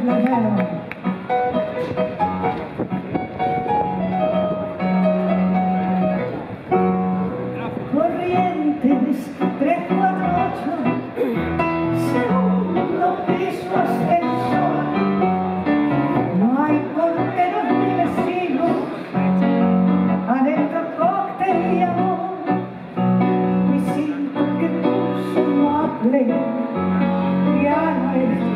Corrientes 348, segundo piso ascensor. No hay porteros ni vecinos, adentro cóctel y amor. Mi cinto que puso no hablé, ya no eres